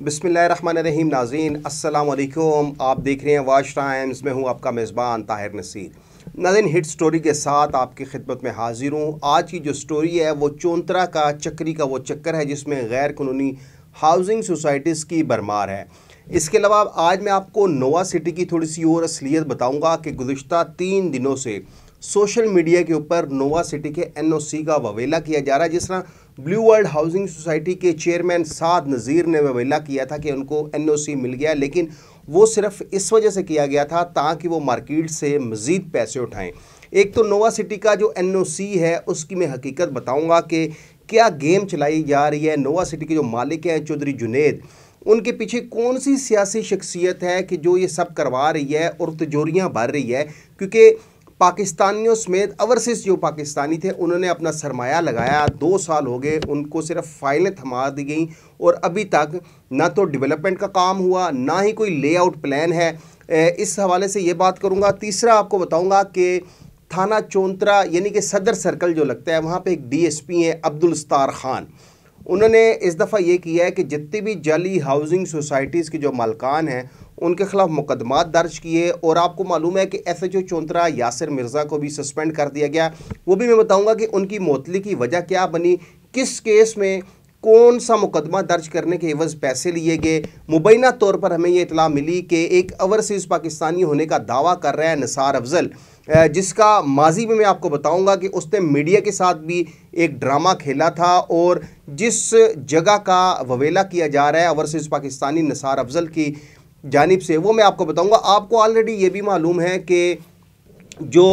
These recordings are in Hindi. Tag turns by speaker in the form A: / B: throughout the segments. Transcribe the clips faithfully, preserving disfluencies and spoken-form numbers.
A: बिस्मिल्लाहिर्रहमानिर्रहीम। नाज़रीन अस्सलाम वालेकुम। आप देख रहे हैं वाच टाइम्स में हूँ आपका मेज़बान ताहिर नसीर। नाज़रीन हिट स्टोरी के साथ आपकी खिदमत में हाजिर हूँ। आज की जो स्टोरी है वो चौंतरा का चक्री का वो चक्कर है जिसमें गैर कानूनी हाउसिंग सोसाइटीज़ की भरमार है। इसके अलावा आज मैं आपको नोवा सिटी की थोड़ी सी और असलियत बताऊँगा कि गुज़िश्ता तीन दिनों से सोशल मीडिया के ऊपर नोवा सिटी के एन ओ सी का ववेला किया जा रहा है। जिस तरह ब्लू वर्ल्ड हाउसिंग सोसाइटी के चेयरमैन साद नज़ीर ने ववेला किया था कि उनको एन ओ सी मिल गया, लेकिन वो सिर्फ इस वजह से किया गया था ताकि वो मार्केट से मज़ीद पैसे उठाएं। एक तो नोवा सिटी का जो एन ओ सी है उसकी मैं हकीकत बताऊंगा कि क्या गेम चलाई जा रही है। नोवा सिटी के जो मालिक हैं चौधरी जुनेद, उनके पीछे कौन सी सियासी शख्सियत है कि जो ये सब करवा रही है और तिजोरियाँ भर रही है, क्योंकि पाकिस्तानियों समेत ओवरसीज जो पाकिस्तानी थे उन्होंने अपना सरमाया लगाया। दो साल हो गए, उनको सिर्फ फाइलें थमा दी गई और अभी तक ना तो डेवलपमेंट का काम हुआ ना ही कोई लेआउट प्लान है। इस हवाले से ये बात करूँगा। तीसरा आपको बताऊँगा कि थाना चौंतरा यानी कि सदर सर्कल जो लगता है वहाँ पे एक डी एस पी हैं अब्दुल सत्तार खान। उन्होंने इस दफ़ा ये किया है कि जितनी भी जाली हाउसिंग सोसाइटीज़ के जो मालकान हैं उनके खिलाफ मुकदमात दर्ज किए। और आपको मालूम है कि S H O Chountra Yasir Mirza को भी सस्पेंड कर दिया गया। वो भी मैं बताऊंगा कि उनकी मुअत्तली की वजह क्या बनी, किस केस में कौन सा मुकदमा दर्ज करने के एवज़ पैसे लिए गए। मुबैना तौर पर हमें ये इतला मिली कि एक ओवरसीज़ पाकिस्तानी होने का दावा कर रहा है निसार अफजल, जिसका माजी में मैं आपको बताऊंगा कि उसने मीडिया के साथ भी एक ड्रामा खेला था। और जिस जगह का ववेला किया जा रहा है ओवरसीज़ पाकिस्तानी निसार अफजल की जानिब से वो मैं आपको बताऊंगा। आपको ऑलरेडी ये भी मालूम है कि जो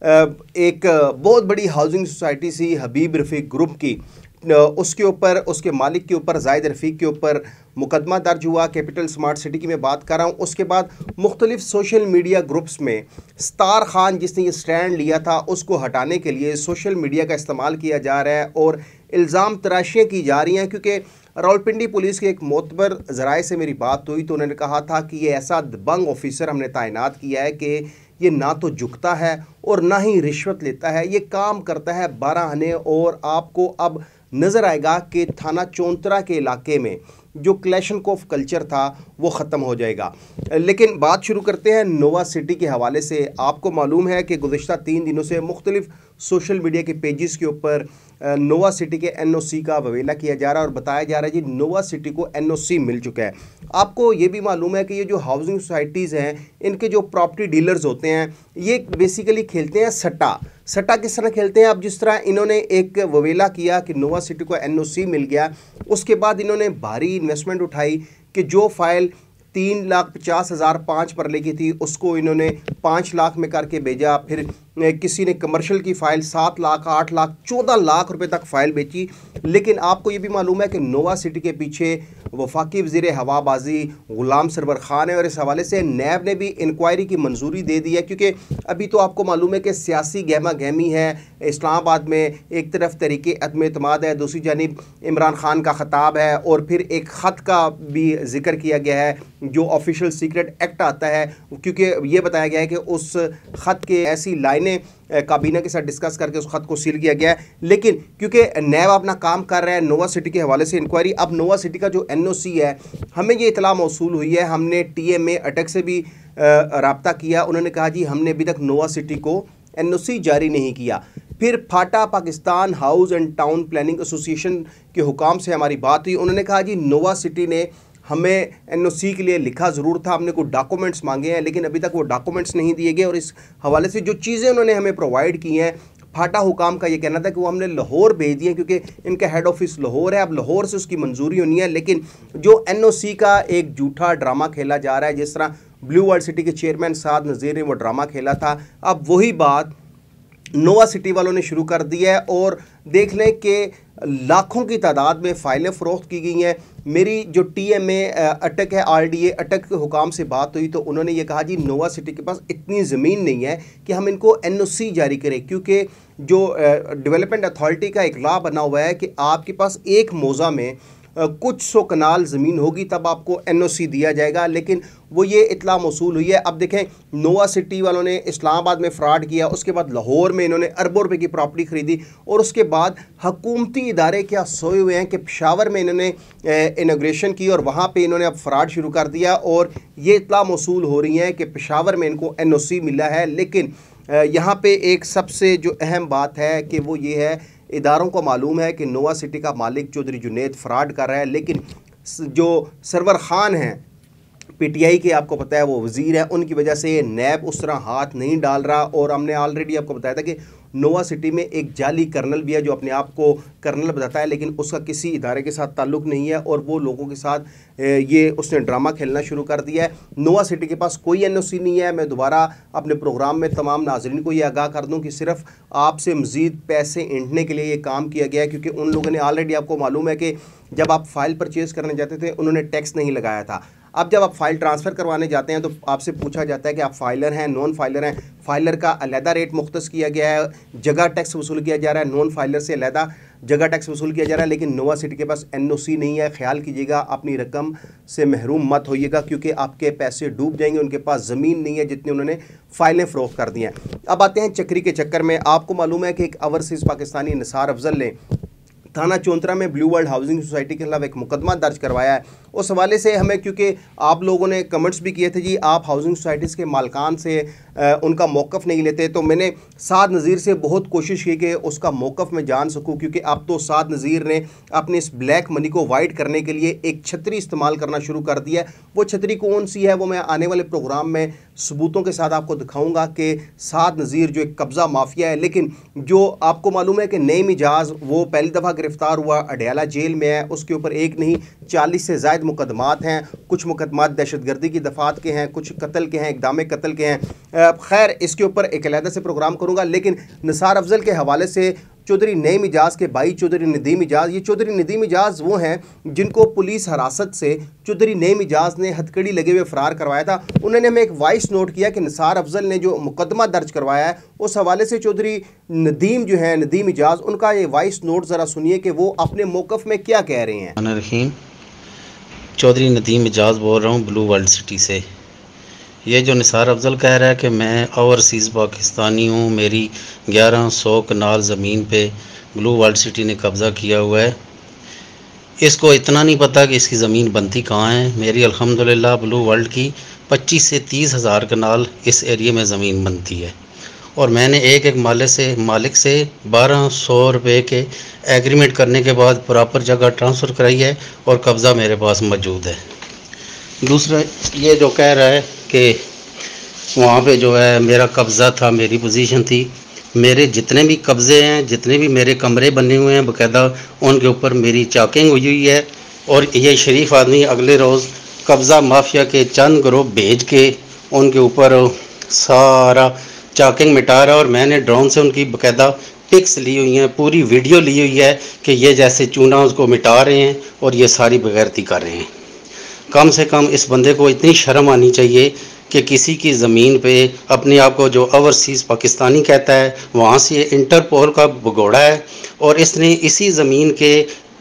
A: एक बहुत बड़ी हाउसिंग सोसाइटी सी हबीब रफ़ीक ग्रुप की, उसके ऊपर उसके मालिक के ऊपर जाहिद रफ़ीक के ऊपर मुकदमा दर्ज हुआ। कैपिटल स्मार्ट सिटी की मैं बात कर रहा हूँ। उसके बाद मुख्तलिफ सोशल मीडिया ग्रुप्स में सत्तार खान जिसने ये स्टैंड लिया था उसको हटाने के लिए सोशल मीडिया का इस्तेमाल किया जा रहा है और इल्ज़ाम तराशियाँ की जा रही हैं। क्योंकि रावलपिंडी पुलिस के एक मोतबर ज़राए से मेरी बात हुई तो उन्होंने कहा था कि ये ऐसा दबंग ऑफिसर हमने तैनात किया है कि ये ना तो झुकता है और ना ही रिश्वत लेता है, ये काम करता है बारह आने। और आपको अब नज़र आएगा कि थाना चौंतरा के इलाके में जो क्लैशनकोफ कल्चर था वो ख़त्म हो जाएगा। लेकिन बात शुरू करते हैं नोवा सिटी के हवाले से। आपको मालूम है कि गुज़िश्ता तीन दिनों से मुख्तलिफ सोशल मीडिया के पेजेस के ऊपर नोवा सिटी के एन ओ सी का ववेला किया जा रहा है और बताया जा रहा है जी नोवा सिटी को एन ओ सी मिल चुका है। आपको ये भी मालूम है कि ये जो हाउसिंग सोसाइटीज़ हैं इनके जो प्रॉपर्टी डीलर्स होते हैं ये बेसिकली खेलते हैं सट्टा। सट्टा किस तरह खेलते हैं? अब जिस तरह इन्होंने एक ववेला किया कि नोवा सिटी को एन ओ सी मिल गया, उसके बाद इन्होंने भारी इन्वेस्टमेंट उठाई कि जो फाइल तीन लाख पचास हज़ार पाँच पर लेके थी उसको इन्होंने पाँच लाख में करके भेजा। फिर किसी ने कमर्शियल की फ़ाइल सात लाख आठ लाख चौदह लाख रुपए तक फ़ाइल बेची। लेकिन आपको ये भी मालूम है कि नोवा सिटी के पीछे वफाकी वज़ीर हवाबाजी ग़ुलाम सरवर ख़ान है और इस हवाले से नैब ने भी इंक्वायरी की मंजूरी दे दी है। क्योंकि अभी तो आपको मालूम है कि सियासी गहमा गहमी है इस्लामाबाद में। एक तरफ तहरीक अदम एतमाद है, दूसरी जानिब इमरान खान का ख़ताब है और फिर एक ख़त का भी जिक्र किया गया है जो ऑफिशियल सीक्रेट एक्ट आता है। क्योंकि ये बताया गया है कि उस ख़त के ऐसी लाइनें काबीना के साथ डिस्कस करके उस ख़त को सील किया गया है। लेकिन क्योंकि नैब अपना काम कर रहा है नोवा सिटी के हवाले से इंक्वायरी, अब नोवा सिटी का जो एन ओ सी है हमें ये इतला मौसूल हुई है। हमने टी एम ए अटक से भी रब्ता किया, उन्होंने कहा जी हमने अभी तक नोवा सिटी को एन ओ सी जारी नहीं किया। फिर फाटा Pakistan house and town planning association के हुकाम से हमारी बात हुई, उन्होंने कहा जी नोवा सिटी ने हमें एन ओ सी के लिए लिखा ज़रूर था, हमने कुछ डॉक्यूमेंट्स मांगे हैं लेकिन अभी तक वो डॉक्यूमेंट्स नहीं दिए गए। और इस हवाले से जो चीज़ें उन्होंने हमें प्रोवाइड की हैं, फाटा हुकाम का ये कहना था कि वो हमने लाहौर भेज दिए क्योंकि इनका हेड ऑफिस लाहौर है, अब लाहौर से उसकी मंजूरी होनी है। लेकिन जो एन ओ सी का एक झूठा ड्रामा खेला जा रहा है, जिस तरह ब्लू वर्ल्ड सिटी के चेयरमैन साद नज़ीर ने वो ड्रामा खेला था, अब वही बात नोवा सिटी वालों ने शुरू कर दी है। और देख लें कि लाखों की तादाद में फ़ाइलें फ़रोख्त की गई हैं। मेरी जो टी एम ए अटक है आर डी ए अटक के हुकाम से बात हुई तो उन्होंने ये कहा जी नोवा सिटी के पास इतनी ज़मीन नहीं है कि हम इनको एन ओ सी जारी करें। क्योंकि जो डेवलपमेंट अथॉरिटी का एक लॉ बना हुआ है कि आपके पास एक मौज़ा में कुछ सौ कनाल ज़मीन होगी तब आपको एन ओ सी दिया जाएगा, लेकिन वो ये इतला मौसूल हुई है। अब देखें, नोवा सिटी वालों ने इस्लामाबाद में फ़्रॉड किया, उसके बाद लाहौर में इन्होंने अरबों रुपए की प्रॉपर्टी ख़रीदी, और उसके बाद हुकूमती इदारे क्या सोए हुए हैं कि पेशावर में इन्होंने इनाग्रेशन की और वहाँ पे इन्होंने अब फ़्रॉड शुरू कर दिया, और ये इतला मौसूल हो रही है कि पेशावर में इनको एन ओ सी मिला है। लेकिन यहाँ पे एक सबसे जो अहम बात है कि वो ये है, इदारों को मालूम है कि नोवा सिटी का मालिक चौधरी जुनैद फ़्रॉड कर रहा है, लेकिन जो सरवर ख़ान हैं पी टी आई के, आपको पता है वो वज़ीर है, उनकी वजह से नैब उस तरह हाथ नहीं डाल रहा। और हमने ऑलरेडी आपको बताया था कि नोवा सिटी में एक जाली कर्नल भी है जो अपने आप को कर्नल बताता है, लेकिन उसका किसी इदारे के साथ ताल्लुक़ नहीं है, और वो लोगों के साथ ये उसने ड्रामा खेलना शुरू कर दिया है। नोवा सिटी के पास कोई एन ओ सी नहीं है। मैं दोबारा अपने प्रोग्राम में तमाम नाज़रीन को ये आगाह कर दूं कि सिर्फ आपसे मज़ीद पैसे ऐंठने के लिए ये काम किया गया है, क्योंकि उन लोगों ने ऑलरेडी, आपको मालूम है कि जब आप फ़ाइल परचेज़ करने जाते थे उन्होंने टैक्स नहीं लगाया था। अब जब आप फ़ाइल ट्रांसफ़र करवाने जाते हैं तो आपसे पूछा जाता है कि आप फ़ाइलर हैं, नॉन फ़ाइलर हैं। फ़ाइलर का अलहदा रेट मुख्तस किया गया है, जगह टैक्स वसूल किया जा रहा है, नॉन फ़ाइलर से अलहदा जगह टैक्स वसूल किया जा रहा है। लेकिन नोवा सिटी के पास एन ओ सी नहीं है। ख्याल कीजिएगा, अपनी रकम से महरूम मत होइएगा, क्योंकि आपके पैसे डूब जाएंगे। उनके पास ज़मीन नहीं है जितनी उन्होंने फ़ाइलें फ़रोख्त कर दी हैं। अब आते हैं चक्री के चक्कर में। आपको मालूम है कि एक ओवरसीज़ पाकिस्तानी निसार अफजल ने थाना चौंतरा में ब्लू वर्ल्ड हाउसिंग सोसाइटी के खिलाफ एक मुकदमा दर्ज करवाया है। उस हवाले से हमें, क्योंकि आप लोगों ने कमेंट्स भी किए थे जी आप हाउसिंग सोसाइटीज़ के मालकान से आ, उनका मौक़िफ़ नहीं लेते, तो मैंने साद नज़ीर से बहुत कोशिश की कि उसका मौक़िफ़ मैं जान सकूं, क्योंकि अब तो साद नज़ीर ने अपने इस ब्लैक मनी को वाइट करने के लिए एक छतरी इस्तेमाल करना शुरू कर दिया है। वो छतरी कौन सी है वो मैं आने वाले प्रोग्राम में सबूतों के साथ आपको दिखाऊँगा कि साद नज़ीर जो एक कब्ज़ा माफिया है। लेकिन जो आपको मालूम है कि नईम इजाज़ वो पहली दफ़ा गिरफ़्तार हुआ, अडयाला जेल में है, उसके ऊपर एक नहीं चालीस से ज़ायद मुकदमात हैं। कुछ मुकदमात दहशतगर्दी की दफ़ात के हैं, कुछ कत्ल के हैं, इक़दाम कत्ल के हैं। खैर, इसके ऊपर एक अलहदा से प्रोग्राम करूँगा। लेकिन निसार अफजल के हवाले से चौधरी नईम इजाज़ के भाई चौधरी नदीम इजाज़, ये चौधरी नदीम इजाज़ वो हैं जिनको पुलिस हिरासत से चौधरी नईम इजाज़ ने हथकड़ी लगे हुए फ़रार करवाया था। उन्होंने हमें एक वॉइस नोट किया कि निसार अफजल ने जो मुकदमा दर्ज करवाया है उस हवाले से चौधरी नदीम जो है नदीम इजाज़, उनका ये वॉइस नोट ज़रा सुनिए कि वो अपने मौक़िफ़ में क्या कह रहे हैं।
B: चौधरी नदीम इजाज़ बोल रहा हूँ ब्लू वर्ल्ड सिटी से। ये जो निसार अफजल कह रहा है कि मैं ओवरसीज़ पाकिस्तानी हूँ, मेरी ग्यारह सौ कनाल ज़मीन पे ब्लू वर्ल्ड सिटी ने कब्ज़ा किया हुआ है, इसको इतना नहीं पता कि इसकी ज़मीन बनती कहाँ है। मेरी अल्हम्दुलिल्लाह ब्लू वर्ल्ड की पच्चीस से तीस हज़ार कनाल इस एरिए में ज़मीन बनती है, और मैंने एक एक मालिक से मालिक से बारह सौ रुपये के एग्रीमेंट करने के बाद प्रॉपर जगह ट्रांसफ़र कराई है और कब्ज़ा मेरे पास मौजूद है। दूसरा ये जो कह रहा है कि वहाँ पे जो है मेरा कब्ज़ा था, मेरी पोजीशन थी, मेरे जितने भी कब्ज़े हैं, जितने भी मेरे कमरे बने हुए हैं बाकायदा उनके ऊपर मेरी चाकिंग हुई हुई है। और ये शरीफ आदमी अगले रोज़ कब्ज़ा माफिया के चंद ग्रुप भेज के उनके ऊपर सारा चाकिंग मिटा रहा है, और मैंने ड्रोन से उनकी बाकायदा पिक्स ली हुई हैं, पूरी वीडियो ली हुई है कि ये जैसे चूना उसको मिटा रहे हैं और ये सारी बेगैरती कर रहे हैं। कम से कम इस बंदे को इतनी शर्म आनी चाहिए कि किसी की ज़मीन पे अपने आप को जो ओवरसीज़ पाकिस्तानी कहता है वहाँ से ये इंटरपोल का भगोड़ा है, और इसने इसी ज़मीन के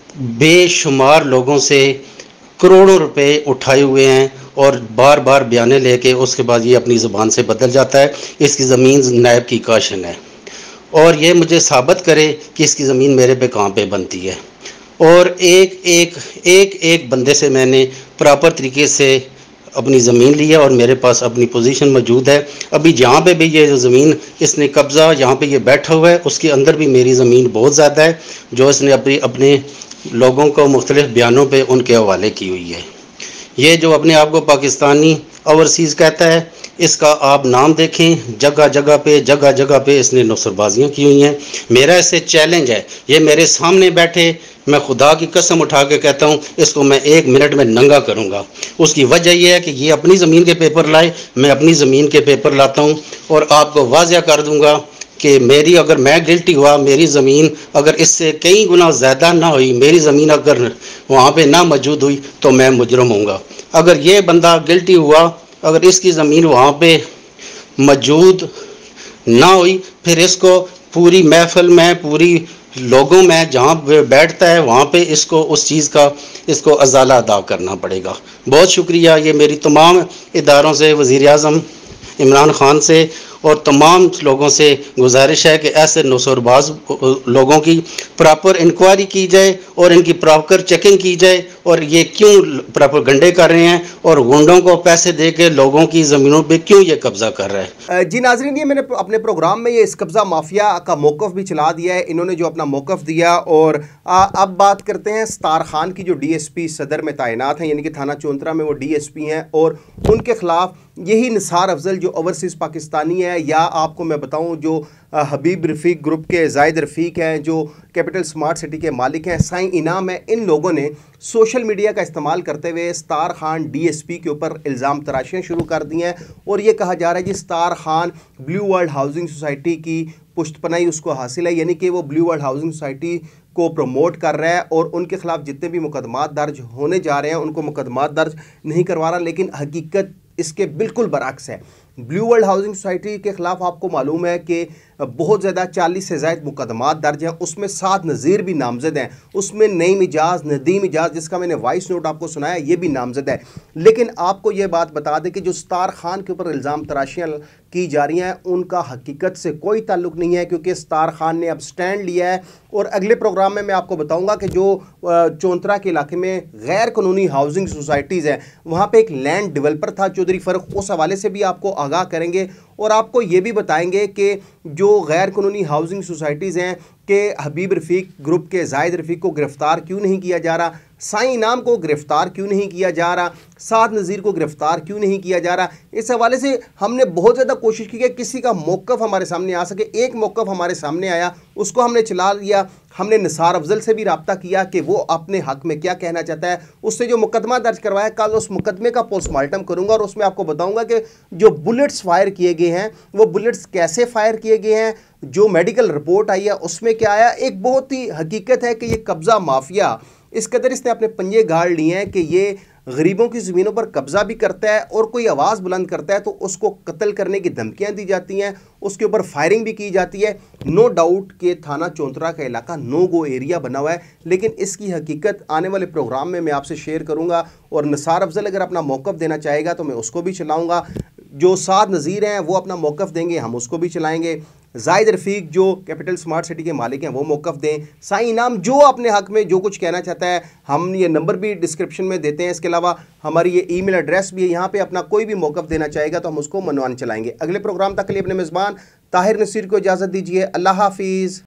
B: बेशुमार लोगों से करोड़ों रुपए उठाए हुए हैं, और बार बार बयाने लेके उसके बाद ये अपनी ज़ुबान से बदल जाता है इसकी ज़मीन नायब की काशन है, और ये मुझे साबित करे कि इसकी ज़मीन मेरे पे कहाँ पे बनती है। और एक एक एक एक बंदे से मैंने प्रॉपर तरीके से अपनी ज़मीन ली है और मेरे पास अपनी पोजीशन मौजूद है। अभी जहाँ पे भी ये जो ज़मीन इसने कब्ज़ा जहाँ पे ये बैठा हुआ है उसके अंदर भी मेरी ज़मीन बहुत ज़्यादा है जो इसने अपनी अपने लोगों को मुख्तलिफ बयानों पे उनके हवाले की हुई है। ये जो अपने आप को पाकिस्तानी ओवरसीज़ कहता है, इसका आप नाम देखें, जगह जगह पे जगह जगह पे इसने नुसरबाजियाँ की हुई हैं। मेरा इससे चैलेंज है, ये मेरे सामने बैठे, मैं खुदा की कसम उठा के कहता हूँ इसको मैं एक मिनट में नंगा करूँगा। उसकी वजह यह है कि ये अपनी ज़मीन के पेपर लाए, मैं अपनी ज़मीन के पेपर लाता हूँ, और आपको वाज़िया कर दूँगा कि मेरी अगर मैं गिल्टी हुआ, मेरी ज़मीन अगर इससे कई गुना ज़्यादा ना हुई, मेरी ज़मीन अगर वहाँ पे ना मौजूद हुई तो मैं मुजरम हूँगा। अगर ये बंदा गिल्टी हुआ, अगर इसकी ज़मीन वहाँ पे मौजूद ना हुई, फिर इसको पूरी महफिल में, पूरी लोगों में जहाँ पे बैठता है वहाँ पे इसको उस चीज़ का इसको अजाला अदा करना पड़ेगा। बहुत शुक्रिया। ये मेरी तमाम इदारों से, वज़ीर आज़म इमरान ख़ान से और तमाम लोगों से गुजारिश है कि ऐसे नौसरबाज लोगों की प्रॉपर इंक्वायरी की जाए और इनकी प्रॉपर चेकिंग की जाए और ये क्यों प्रॉपर गंडे कर रहे हैं और गुंडों को पैसे दे के लोगों की ज़मीनों पे क्यों ये कब्ज़ा कर रहा है।
A: जी नाज़रीन, ये मैंने अपने प्रोग्राम में ये इस कब्ज़ा माफिया का मौक़िफ़ भी चला दिया है, इन्होंने जो अपना मौक़िफ़ दिया। और आ, अब बात करते हैं सतार खान की, जो डीएसपी सदर में तैनात हैं, यानी कि थाना चौंतरा में वो डीएसपी हैं, और उनके ख़िलाफ़ यही निसार अफजल जो ओवरसीज़ पाकिस्तानी है, या आपको मैं बताऊं जो हबीब रफ़ीक ग्रुप के जायद रफ़ीक हैं, जो कैपिटल स्मार्ट सिटी के मालिक हैं, साईं इनाम है, इन लोगों ने सोशल मीडिया का इस्तेमाल करते हुए सतार खान डीएसपी के ऊपर इल्ज़ाम तराशियाँ शुरू कर दी हैं। और ये कहा जा रहा है कि Sattar Khan Blue world housing Society की पुष्टपनाही उसको हासिल है, यानी कि वो ब्लू वर्ल्ड हाउसिंग सोसाइटी को प्रमोट कर रहा है और उनके खिलाफ जितने भी मुकदमात दर्ज होने जा रहे हैं उनको मुकदमात दर्ज नहीं करवा रहा। लेकिन हकीकत इसके बिल्कुल बरअक्स है। ब्लू वर्ल्ड हाउसिंग सोसाइटी के खिलाफ आपको मालूम है कि बहुत ज़्यादा चालीस से ज़ायद मुकदमात दर्ज हैं, उसमें सात नज़ीर भी नामजद हैं, उसमें नईम इजाज़, नदीम इजाज़ जिसका मैंने वॉइस नोट आपको सुनाया ये भी नामजद है। लेकिन आपको ये बात बता दें कि जो सतार खान के ऊपर इल्ज़ाम तराशियाँ की जा रही हैं उनका हकीकत से कोई ताल्लुक़ नहीं है, क्योंकि सतार खान ने अब स्टैंड लिया है। और अगले प्रोग्राम में मैं आपको बताऊँगा कि जो चौंतरा के इलाके में गैर कानूनी हाउसिंग सोसाइटीज़ हैं वहाँ पर एक लैंड डेवलपर था चौधरी फ़ारूक, उस हवाले से भी आपको आगाह करेंगे। और आपको ये भी बताएंगे कि जो गैर कानूनी हाउसिंग सोसाइटीज़ हैं कि हबीब रफ़ीक ग्रुप के जायद रफ़ीक को गिरफ़्तार क्यों नहीं किया जा रहा, साईं इनाम को गिरफ़्तार क्यों नहीं किया जा रहा, साद नज़ीर को गिरफ़्तार क्यों नहीं किया जा रहा। इस हवाले से हमने बहुत ज़्यादा कोशिश की कि किसी का मौक़िफ़ हमारे सामने आ सके। एक मौक़िफ़ हमारे सामने आया, उसको हमने चला लिया। हमने निसार अफजल से भी रब्ता किया कि वो अपने हक़ में क्या कहना चाहता है। उससे जो मुकदमा दर्ज करवाया, कल उस मुकदमे का पोस्टमार्टम करूँगा और उसमें आपको बताऊँगा कि जो बुलेट्स फायर किए गए हैं वो बुलेट्स कैसे फायर किए गए हैं, जो मेडिकल रिपोर्ट आई है उसमें क्या आया। एक बहुत ही हकीकत है कि ये कब्ज़ा माफिया इस कदर इसने अपने पंजे गाड़ लिए हैं कि ये गरीबों की ज़मीनों पर कब्ज़ा भी करता है और कोई आवाज़ बुलंद करता है तो उसको कत्ल करने की धमकियां दी जाती हैं, उसके ऊपर फायरिंग भी की जाती है। नो डाउट कि थाना चौंतरा का इलाका नो गो एरिया बना हुआ है, लेकिन इसकी हकीकत आने वाले प्रोग्राम में मैं आपसे शेयर करूंगा। और निसार अफजल अगर अपना मौक़िफ़ देना चाहेगा तो मैं उसको भी चलाऊँगा, जो साद नज़ीर हैं वो अपना मौक़िफ़ देंगे, हम उसको भी चलाएँगे। जायद रफ़ीक जो कैपिटल स्मार्ट सिटी के मालिक हैं वो मौक़िफ़ दें। साईं इनाम जो अपने हक़ में जो कुछ कहना चाहता है, हम ये नंबर भी डिस्क्रिप्शन में देते हैं। इसके अलावा हमारी ये ईमेल एड्रेस भी है, यहाँ पे अपना कोई भी मौक़िफ़ देना चाहेगा तो हम उसको मनवान चलाएंगे। अगले प्रोग्राम तक के लिए अपने मेज़बान ताहिर नसीर को इजाज़त दीजिए। अल्लाह हाफिज़।